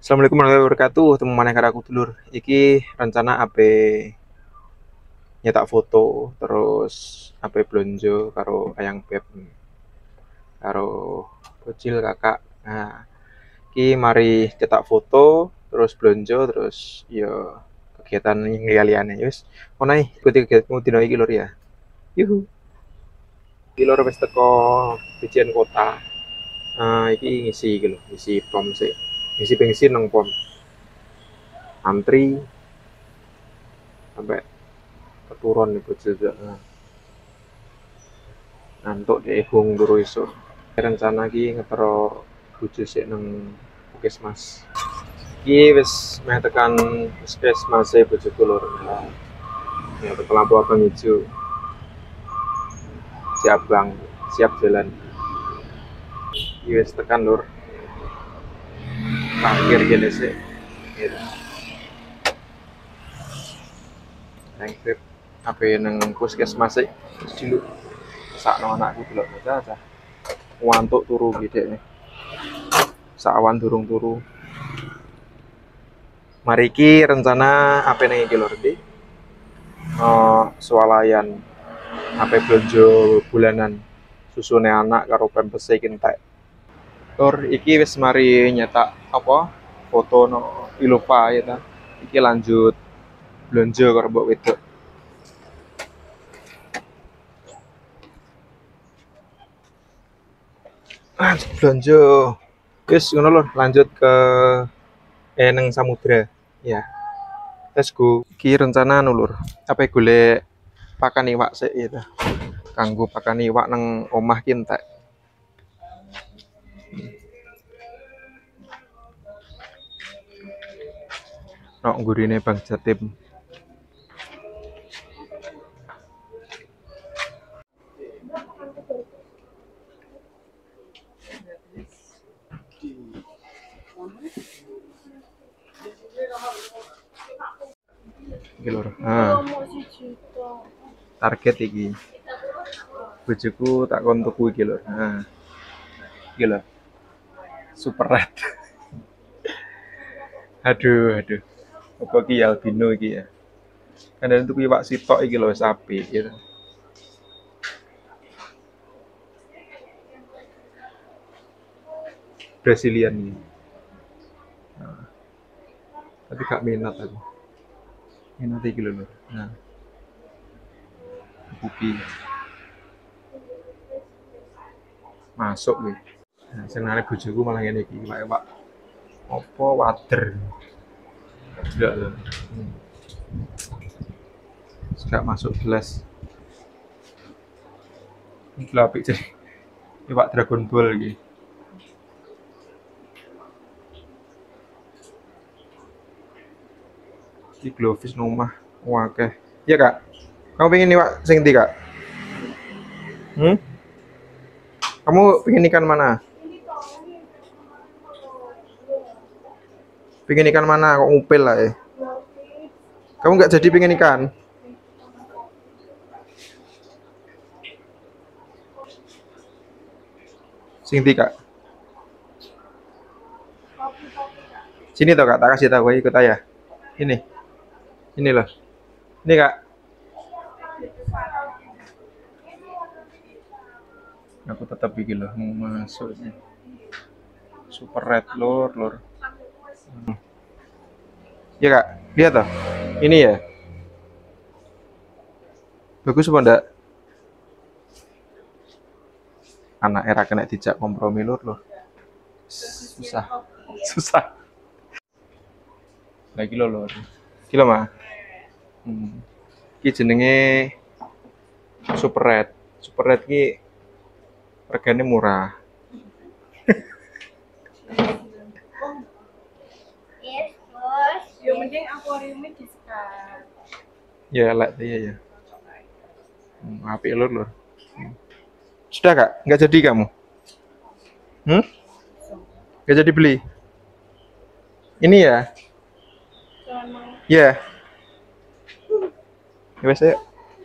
Assalamualaikum warahmatullahi wabarakatuh. Temu maneh karo aku dulur. Iki rencana ape nyetak foto, terus ape blonjo karo ayang beb, karo bocil kakak. Nah, iki mari cetak foto, terus blonjo, terus ya kegiatan yang liya-liyane. Wis, ngono ae ikuti kegiatanmu dino iki lur ya. Yuhu. Iki lur wis teko Bijen Kota. Iki ngisi iki lho, ngisi pom sih. Ngisi bensin nang pom. Antri sampai keturun nih bocil juga. Ngantuk deh hung turu esuk. Rencana iki ngetero bojo sik nang puskesmas. Iki wis meh tekan puskesmas e bojoku lur. Ya tekan lampu abang hijau. Siap bang, siap jalan. Iki wis tekan lur. Parkir kene sik. Gitu. Nang trip ape nang puskesmas sik dulu. Sakno anakku delok bocah. Ngantuk turu gede nih. Sawan durung turu. Mari ki rencana apa nih iki lur ndi? Swalayan apa belanja bulanan susune anak karo pampers iki entek. Lur iki wis mari nyetak apa? Foto no Ilova ya ta. Iki lanjut belanja karo mbok wedok. Belanja. Wis ngono lur, lanjut ke nang samudra. Ya. Let's go. Iki rencana nulur. Apa golek pakan iwak sik ya. Kanggo pakan iwak nang omah ki entek. Nok gurine Bang Jatim. Iki lur. Target iki. Bojoku tak kon tuku iki lur. Iki lho. Super red. Aduh. Apa iki albino iki ya. Kan tuku iwak sitok iki lho sapi gitu. Brazilian ini. Tapi gak minat aku. Minat iki lho lur. Buki. Masuk nih. Senengane bojoku malah ngene iki, iwak-iwak apa wader. Enggak lho. Gak masuk gelas. Iki lho apik jadi. Iwak Dragon Ball iki. Iki glowfish nomah akeh. Iya, Kak. Kamu pengen iwak sing ndi, Kak? Kamu pengen ikan mana? Pengen ikan mana? Kok ngupil lah ya? Kamu nggak jadi pengen ikan? Sing ndi, Kak? Sini toh, Kak. Tak kasih tahu ikut ayah. Ini loh. Ini, Kak. Aku tetap bikin loh masuknya. Super red lur. Ya Kak, lihat toh. Ini ya. Bagus apa enggak? Anak era kena dijak kompromi lur. Susah. Lagi lur. Kilo mah. Iki jenenge Super Red. Super Red ki regane murah. Yang penting akuariumnya disekat. Ya, lek iya ya. Apik lur. Sudah Kak, nggak jadi kamu? Nggak jadi beli? Ini ya? Ya. Wes ya.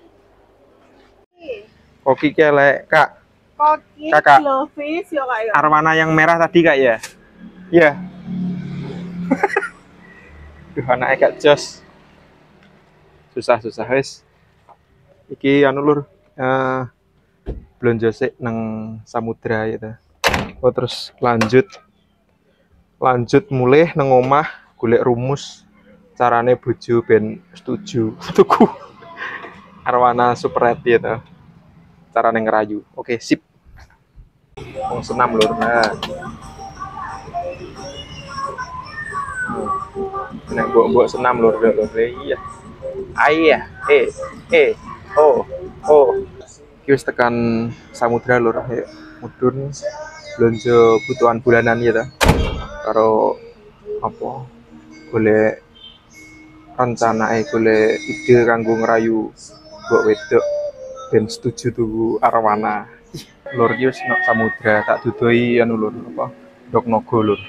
Koki kelek, Kak. Koki, Kakak. glowfish, ya Kak ya. Arwana yang merah tadi Kak ya? Iya. Duh, anaknya gak jos. Susah wis. Iki anu lur, belanja sik nang Samudra ya ta. Oh, terus lanjut mulih nang omah golek rumus carane bojo ben setuju tuku arwana super red ya ta. Carane ngerayu. Oke, sip. Wong senam lur. Nah, nek mbok senam lur lur. Iya. Ayah, oh, iki wis tekan Samudra lur, ayo mudhun belanja kebutuhan bulanan ya ta. Karo apa? Golek rencana golek ide kanggo ngerayu mbok wedok ben setuju tuku arwana. Lur iki wis nang Samudra tak dudoi anu lur apa? Ndok Nogo lur.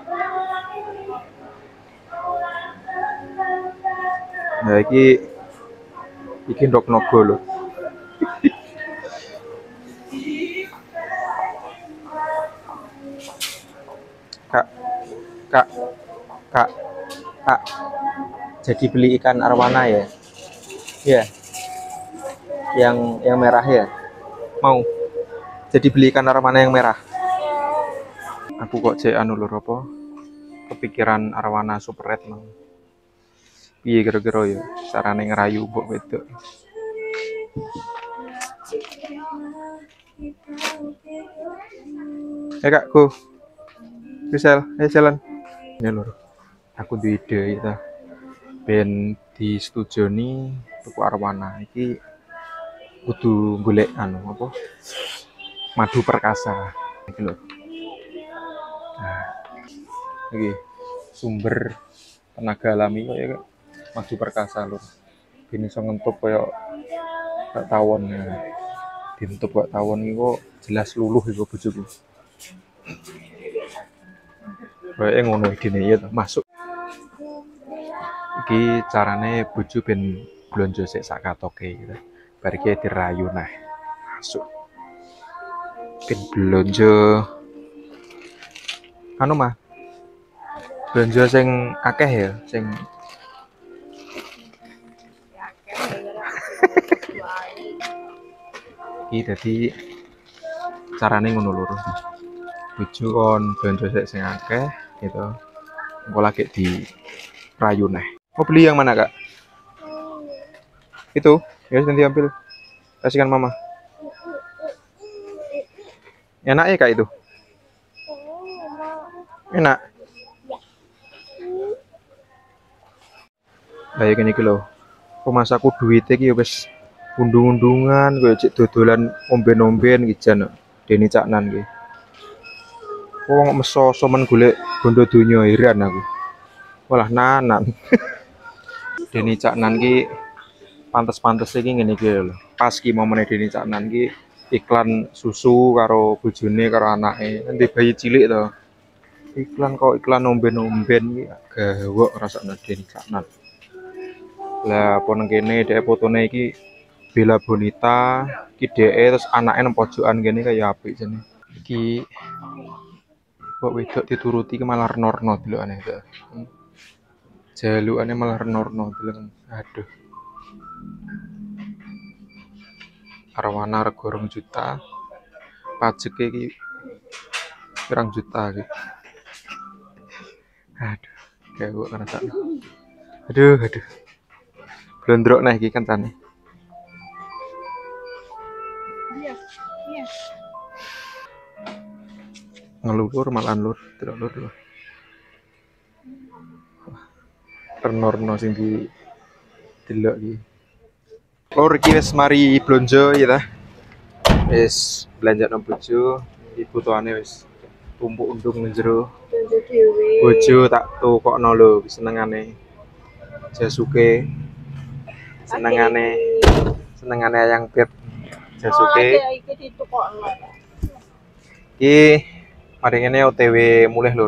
Nah, iki Ndok Nogo lho. Kak, Kak, Kak, Kak. Jadi beli ikan arwana ya? Iya. Yang merah ya? Mau. Jadi beli ikan arwana yang merah. Aku kok cek anu lho apa? Kepikiran arwana super red mang. Piye kira-kira ya carane ngerayu mbok wedok. Kakku. Misal, jalan. Ini lho. Aku duwe ide ya. Ben disetujoni tuku arwana iki kudu golek anu apa? Madu perkasa. Iki lho. Nah, iki sumber tenaga alami kok ya madu perkasa lur. Ben iso ngentup kaya gak tawon ya. Dintup kok tawon iki kok jelas luluh iku bojoku. Kayak ngono idene ya masuk. Iki carane bojo ben blonjo sik sak katoke gitu. Bar iki dirayu nah. Masuk. Ben blonjo anu mah. Blonjo sing akeh ya, sing iki dadi carane ngono lur. Bojo kon blonjo sik sing akeh gitu. Engko lagi di rayu neh. Mau beli yang mana, Kak? Itu, ya nanti ambil. Kasihkan mama. Enak ya, Kak, itu? Enak. Kayak gini lho. Pemasaku duitnya iki wis undung-undungan koyo cek dodolan omben-omben iki jan Deni Caknan iki. Wong meso-so men golek bondo donya heran aku. Walah nanan. Deni Caknan ki pantes-pantes iki ngene iki lho. Pas ki momene Deni Caknan ki iklan susu karo bojone karo anake. Nanti bayi cilik to. Iklan kok iklan omben-omben ki gawok rasane Deni Caknan. Lah apa nang kene dhek fotone iki Bella Bonita, iki dhek terus anake nang pojokan kene kaya apik jane. Iki kok wedok dituruti ki malah renorno delokane to. Jalukane malah renorno delok. Aduh. Arwana rego 2 juta. Pajeke iki pirang juta iki. Aduh, gawok ngrasakno. Aduh. Blondrok nah iki kancane. Iya. Ngelulur malah lur, delok lur. Renorno sing di delok iki. Lur iki wis mari blonjo ya ta. Wis belanja nang bojo, iki butuhane wis tumpuk undung nang jero. Belanja dhewe. Bojo tak tukokno lho senengane. Jasuke. Senengane ayang beb. Jasuke. Iki ditukokno. Iki mari ngene OTW mulih lur.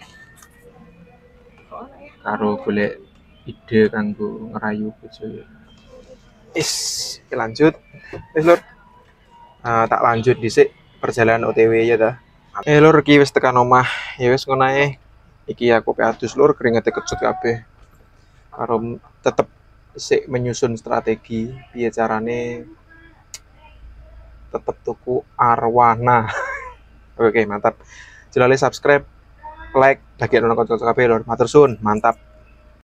Karo golek ide kanggo ngerayu bojo. Lanjut. Wis lur. Tak lanjut dhisik perjalanan OTW ya ta. Lur iki wis tekan omah. Ya wis ngono ae. Iki aku pe adus lur keringete kecut kabeh. Karo tetep sik menyusun strategi piye carane tetep tuku arwana. Oke, mantap. Jelalis subscribe, like, bagi nonton konten kabeh lur. Matur suwun, mantap.